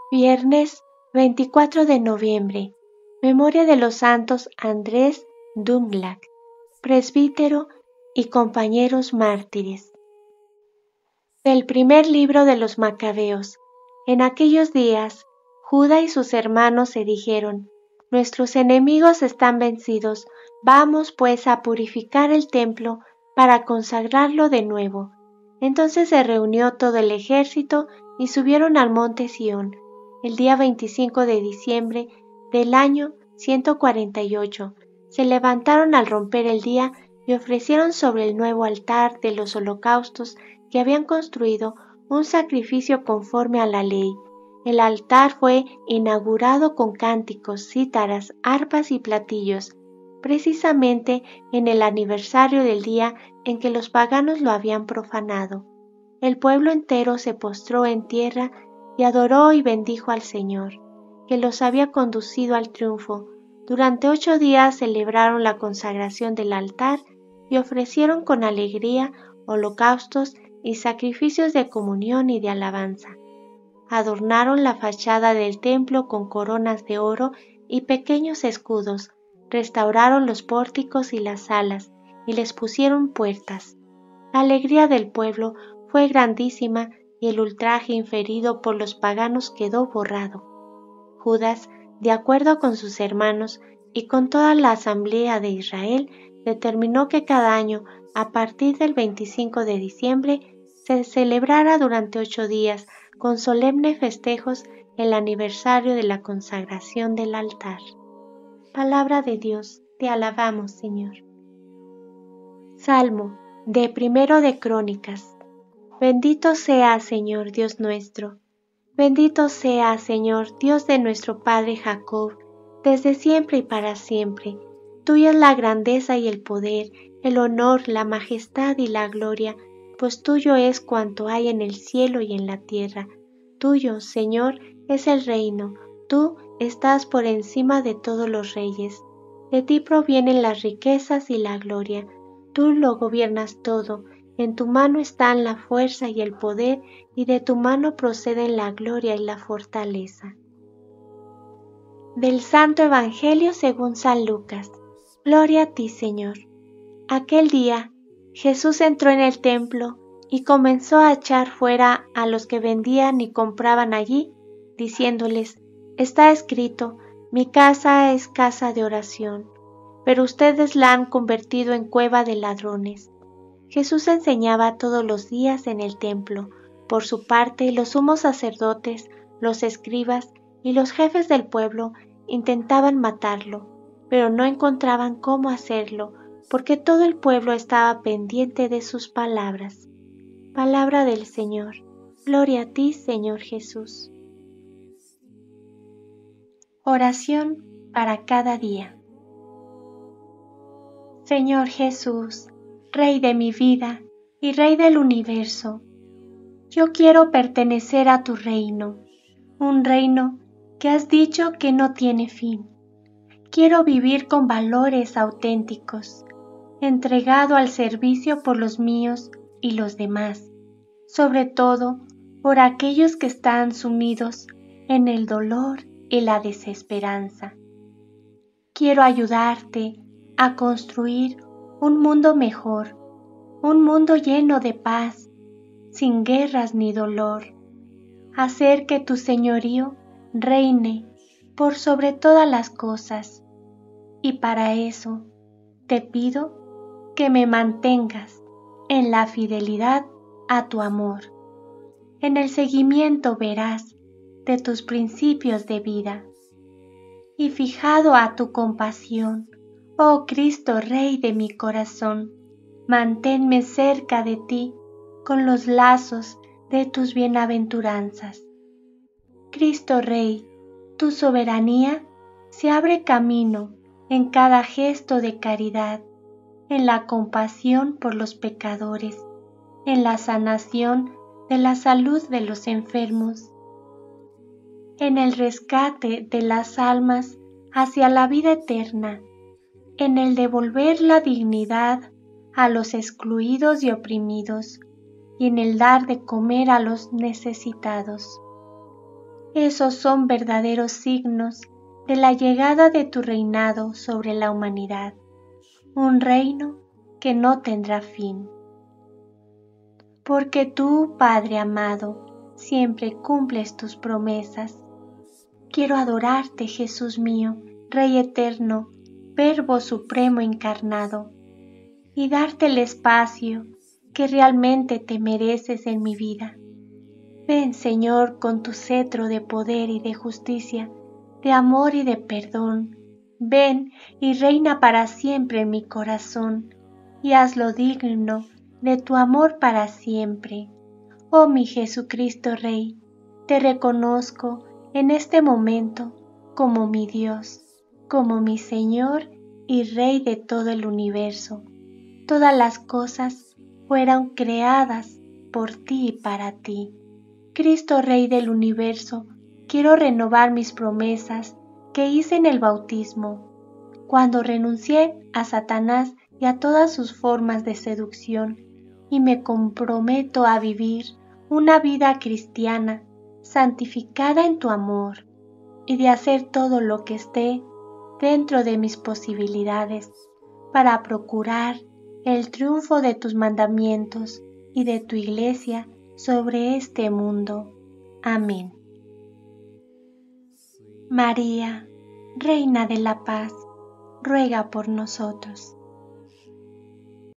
Viernes 24 de noviembre. Memoria de los santos Andrés Dunglac, presbítero y compañeros mártires. Del primer libro de los Macabeos. En aquellos días, Judá y sus hermanos se dijeron: nuestros enemigos están vencidos, vamos pues a purificar el templo para consagrarlo de nuevo. Entonces se reunió todo el ejército y subieron al monte Sión, el día 25 de diciembre del año 148. Se levantaron al romper el día y ofrecieron sobre el nuevo altar de los holocaustos que habían construido un sacrificio conforme a la ley. El altar fue inaugurado con cánticos, cítaras, arpas y platillos, precisamente en el aniversario del día en que los paganos lo habían profanado. El pueblo entero se postró en tierra y adoró y bendijo al Señor, que los había conducido al triunfo. Durante 8 días celebraron la consagración del altar y ofrecieron con alegría holocaustos y sacrificios de comunión y de alabanza. Adornaron la fachada del templo con coronas de oro y pequeños escudos, restauraron los pórticos y las salas, y les pusieron puertas. La alegría del pueblo fue grandísima y el ultraje inferido por los paganos quedó borrado. Judas, de acuerdo con sus hermanos y con toda la asamblea de Israel, determinó que cada año, a partir del 25 de diciembre, se celebrara durante 8 días, con solemnes festejos, el aniversario de la consagración del altar. Palabra de Dios, te alabamos, Señor. Salmo de Primero de Crónicas. Bendito sea, Señor Dios nuestro. Bendito sea, Señor, Dios de nuestro Padre Jacob, desde siempre y para siempre. Tuya es la grandeza y el poder, el honor, la majestad y la gloria, pues tuyo es cuanto hay en el cielo y en la tierra. Tuyo, Señor, es el reino. Tú estás por encima de todos los reyes. De ti provienen las riquezas y la gloria. Tú lo gobiernas todo. En tu mano están la fuerza y el poder, y de tu mano proceden la gloria y la fortaleza. Del Santo Evangelio según San Lucas. Gloria a ti, Señor. Aquel día, Jesús entró en el templo y comenzó a echar fuera a los que vendían y compraban allí, diciéndoles: está escrito, mi casa es casa de oración, pero ustedes la han convertido en cueva de ladrones. Jesús enseñaba todos los días en el templo. Por su parte, los sumos sacerdotes, los escribas y los jefes del pueblo intentaban matarlo, pero no encontraban cómo hacerlo, porque todo el pueblo estaba pendiente de sus palabras. Palabra del Señor. Gloria a ti, Señor Jesús. Oración para cada día. Señor Jesús, Rey de mi vida y Rey del universo, yo quiero pertenecer a tu reino, un reino que has dicho que no tiene fin. Quiero vivir con valores auténticos, entregado al servicio por los míos y los demás, sobre todo por aquellos que están sumidos en el dolor y la desesperanza. Quiero ayudarte a construir un mundo mejor, un mundo lleno de paz, sin guerras ni dolor. Hacer que tu señorío reine por sobre todas las cosas. Y para eso te pido que me mantengas en la fidelidad a tu amor, en el seguimiento veraz de tus principios de vida, y fijado a tu compasión, oh Cristo Rey de mi corazón, manténme cerca de ti con los lazos de tus bienaventuranzas. Cristo Rey, tu soberanía se abre camino en cada gesto de caridad, en la compasión por los pecadores, en la sanación de la salud de los enfermos, en el rescate de las almas hacia la vida eterna, en el devolver la dignidad a los excluidos y oprimidos, y en el dar de comer a los necesitados. Esos son verdaderos signos de la llegada de tu reinado sobre la humanidad, un reino que no tendrá fin. Porque tú, Padre amado, siempre cumples tus promesas. Quiero adorarte, Jesús mío, Rey eterno, Verbo supremo encarnado, y darte el espacio que realmente te mereces en mi vida. Ven, Señor, con tu cetro de poder y de justicia, de amor y de perdón. Ven y reina para siempre en mi corazón, y hazlo digno de tu amor para siempre. Oh mi Jesucristo Rey, te reconozco en este momento como mi Dios, como mi Señor y Rey de todo el universo. Todas las cosas fueron creadas por ti y para ti. Cristo Rey del universo, quiero renovar mis promesas que hice en el bautismo, cuando renuncié a Satanás y a todas sus formas de seducción, y me comprometo a vivir una vida cristiana, santificada en tu amor, y de hacer todo lo que esté dentro de mis posibilidades para procurar el triunfo de tus mandamientos y de tu Iglesia sobre este mundo. Amén. María, Reina de la Paz, ruega por nosotros.